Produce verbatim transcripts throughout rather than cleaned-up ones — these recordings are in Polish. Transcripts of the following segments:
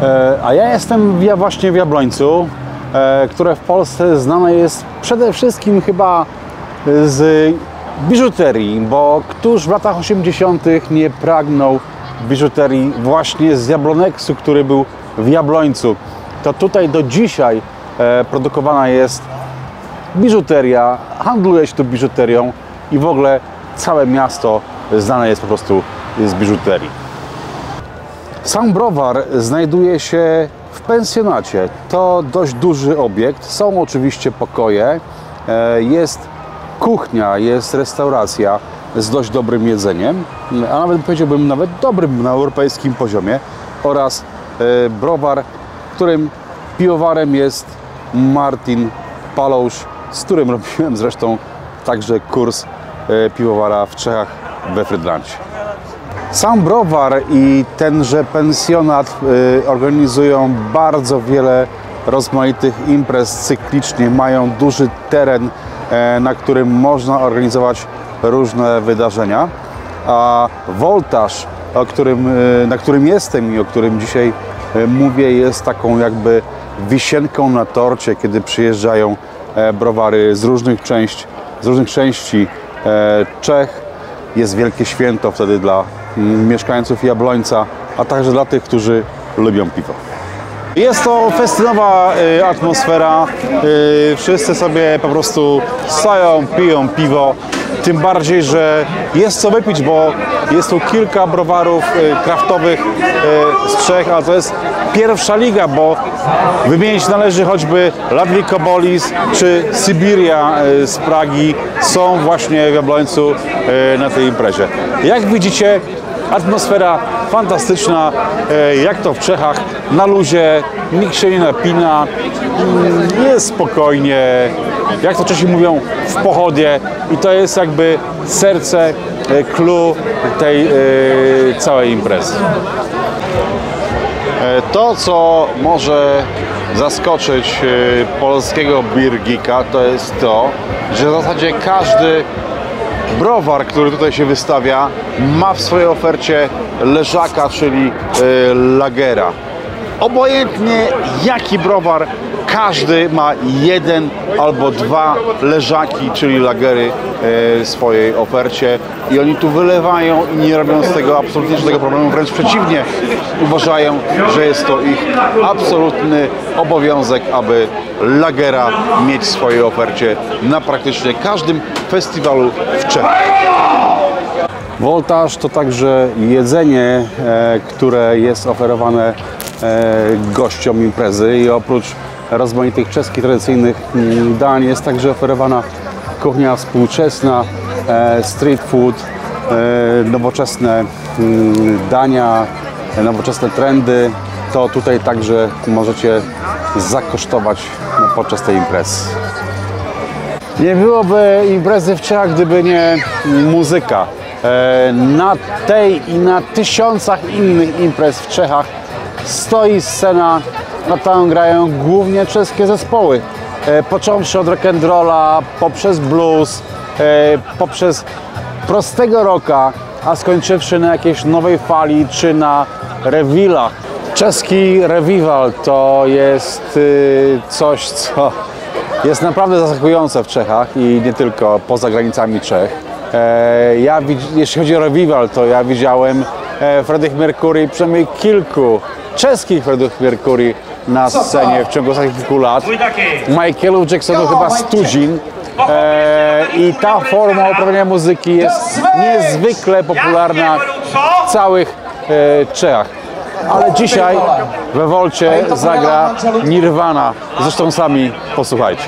A ja jestem ja właśnie w Jabłońcu, które w Polsce znane jest przede wszystkim chyba z biżuterii, bo któż w latach osiemdziesiątych nie pragnął biżuterii właśnie z Jabloneksu, który był w Jabłońcu. To tutaj do dzisiaj produkowana jest biżuteria, handluje się tu biżuterią i w ogóle całe miasto znane jest po prostu z biżuterii. Sam browar znajduje się w pensjonacie. To dość duży obiekt. Są oczywiście pokoje, jest kuchnia, jest restauracja z dość dobrym jedzeniem, a nawet powiedziałbym nawet dobrym na europejskim poziomie, oraz browar, którym piwowarem jest Martin Palousz, z którym robiłem zresztą także kurs piwowara w Czechach we Frydlancie. Sam browar i tenże pensjonat organizują bardzo wiele rozmaitych imprez cyklicznie. Mają duży teren, na którym można organizować różne wydarzenia. A Voltage, o którym, na którym jestem i o którym dzisiaj mówię, jest taką jakby wisienką na torcie, kiedy przyjeżdżają browary z różnych części, z różnych części Czech. Jest wielkie święto wtedy dla mieszkańców Jabłońca, a także dla tych, którzy lubią piwo. Jest to festynowa y, atmosfera, y, wszyscy sobie po prostu stoją, piją piwo, tym bardziej, że jest co wypić, bo jest tu kilka browarów y, kraftowych y, z Czech, a to jest pierwsza liga, bo wymienić należy choćby Ludwik Kobolis czy Sybiria y, z Pragi, są właśnie w Jabłońcu y, na tej imprezie. Jak widzicie, atmosfera fantastyczna, jak to w Czechach, na luzie, nikt się nie napina, jest spokojnie, jak to Czesi mówią, w pochodzie, i to jest jakby serce, clou tej całej imprezy. To, co może zaskoczyć polskiego beer geeka, to jest to, że w zasadzie każdy browar, który tutaj się wystawia, ma w swojej ofercie leżaka, czyli y, lagera. Obojętnie jaki browar, każdy ma jeden albo dwa leżaki, czyli lagery y, w swojej ofercie, i oni tu wylewają i nie robią z tego absolutnie żadnego problemu, wręcz przeciwnie, uważają, że jest to ich absolutny obowiązek, aby lagera mieć w swojej ofercie na praktycznie każdym festiwalu w Czechach. Voltage to także jedzenie, e, które jest oferowane e, gościom imprezy, i oprócz rozmaitych czeskich tradycyjnych dań jest także oferowana kuchnia współczesna, e, street food, e, nowoczesne m, dania, nowoczesne trendy. To tutaj także możecie zakosztować podczas tej imprezy. Nie byłoby imprezy w Czechach, gdyby nie muzyka. Na tej i na tysiącach innych imprez w Czechach stoi scena, na którą grają głównie czeskie zespoły. Począwszy od rock'n'rolla, poprzez blues, poprzez prostego rocka, a skończywszy na jakiejś nowej fali czy na rewilach. Czeski revival to jest coś, co jest naprawdę zaskakujące w Czechach i nie tylko poza granicami Czech. Ja, jeśli chodzi o revival, to ja widziałem Freddie Mercury, przynajmniej kilku czeskich Freddie Mercury na scenie w ciągu ostatnich kilku lat. Michaelu Jacksonu chyba stuzin. I ta forma uprawiania muzyki jest niezwykle popularna w całych Czechach. Ale dzisiaj we Volcie zagra Nirvana. Zresztą sami posłuchajcie.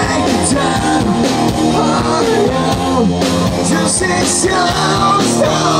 Just sit down,